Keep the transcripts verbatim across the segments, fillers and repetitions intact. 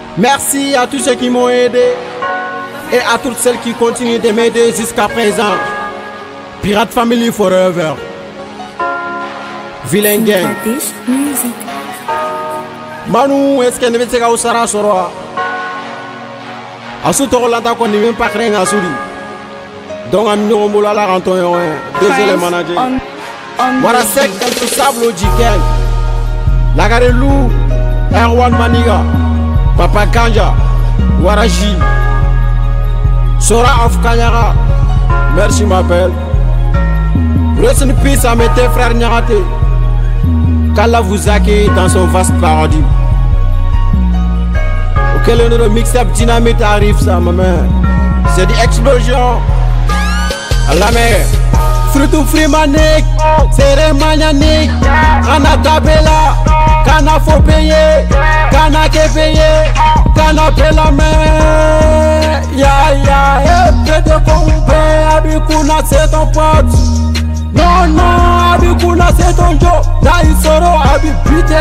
Merci à tous ceux qui m'ont aidé et à toutes celles qui continuent de m'aider jusqu'à présent. Pirate Family Forever. Villain Gang. Manu, est-ce que ne veut pas sara soroa? Asu tolanta ko ni même pas créer asuri. Donc am no mola la ranton yo. Désolé manager. Voilà sec dans le sable au Jiken. Lagarelou, Erwan Maniga, Papa Kanja, Waraji, Sora of Kanyara. Merci m'appelle. Rest in peace à mes frères Nyarate. Qu'Allah vous accueille dans son vaste paradis. Auquel le mix-up dynamite arrive ça ma main. C'est des explosions. À la mer. Fruit free manique, c'est manianique. Kana tabela, kana faut payer, kana que payer, kana payer la main. Ya ya, et de compter, Abikuna c'est ton pote. Non non, Abikuna c'est ton job. Naïsoro, Abipite,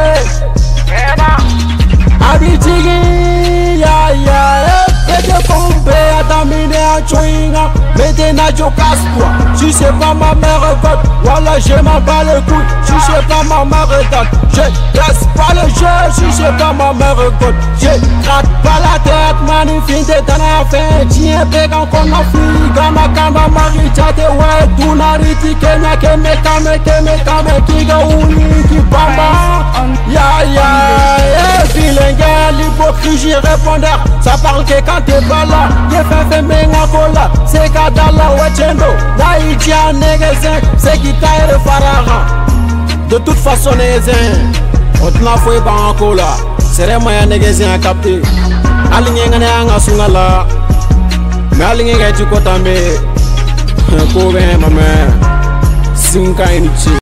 Abitigi, ya ya. Et de compter, Adamine à Chouinga. Maintenant je casse toi. Si c'est pas ma mère vote, voilà je m'en bats le cou. Si c'est pas ma mère vote, je laisse pas le jeu. Si c'est pas ma mère vote, je gratte pas la tête. Magnifique de dans la fin. Tiens pégan qu'on a fui. Gama kama marichate ouais. Tunariti kenya keme kame keme kame kiga uni ki bamba. Ya ya vilain l'hypocrisie répondeur. Ça parle que quand t'es pas là. Y'a fait fait menga kola. C'est Kadala Wachendo, Naïtia Negazin, c'est qui taille le Farara. De toute façon, Negazin, on te l'a fait par un cola. C'est vraiment un Negazin à capter. Aligné à Sungala, mais aligné à Tukotambe, un copain, ma mère, Sinka Inichi.